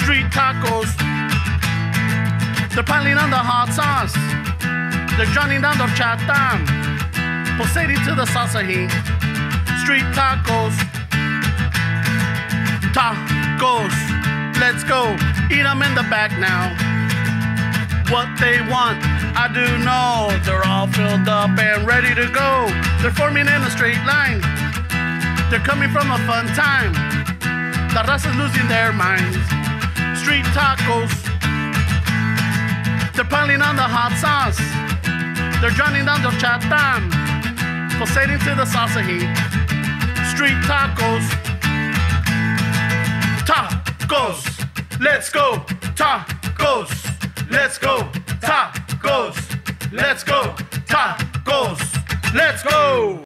Street tacos. They're piling on the hot sauce. They're drowning down the horchata, pulsating to the salsa heat. Street tacos. Tacos. Let's go. Eat them in the back now. What they want, I do know. They're all filled up and ready to go. They're forming in a straight line. They're coming from a fun time. The raza's losing their minds. Street tacos. They're piling on the hot sauce. They're drowning down the horchata, pulsating to the salsa heat. Street tacos. Tacos. Let's go. Tacos. Let's go. Tacos. Let's go. Tacos. Let's go.